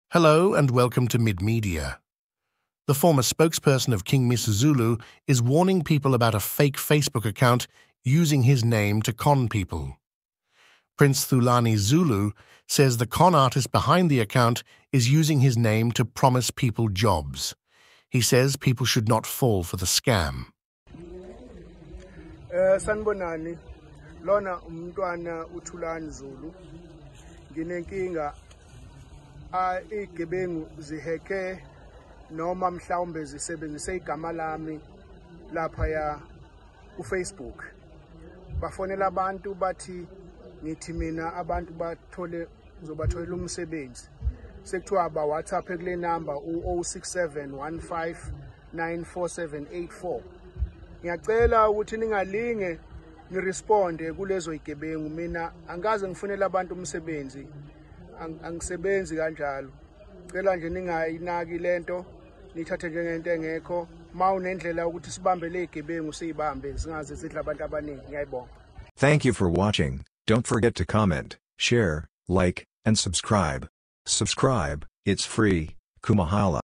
Hello and welcome to Mid-Media. The former spokesperson of King Miss Zulu is warning people about a fake Facebook account using his name to con people. Prince Thulani Zulu says the con artist behind the account is using his name to promise people jobs. He says people should not fall for the scam. Sanibonani, lona umntwana uThulani Zulu. Nginenkinga igebengu ziheke noma mhlawumbe zisebenzise igama lami lapha ya uFacebook. Bafonela abantu bathi ngithi mina abantu zobatholela umsebenzi. Sekuthiwa ba WhatsApp kule number u-06715947884. Ngiyacela ukuthi ningalinge niresponde kulezo igebengu, mina angaze ngifunele abantu umsebenzi, angisebenzi kanjalo. Cela nje ningayinaki lento, nithathe njengento engekho. Mawunendlela ukuthi sibambe le igebengu siyibambe singaze sidla abantu abaningi. Ngiyayibonga. Thank you for watching. Don't forget to comment, share, like, and subscribe. Subscribe, it's free. Kumahala.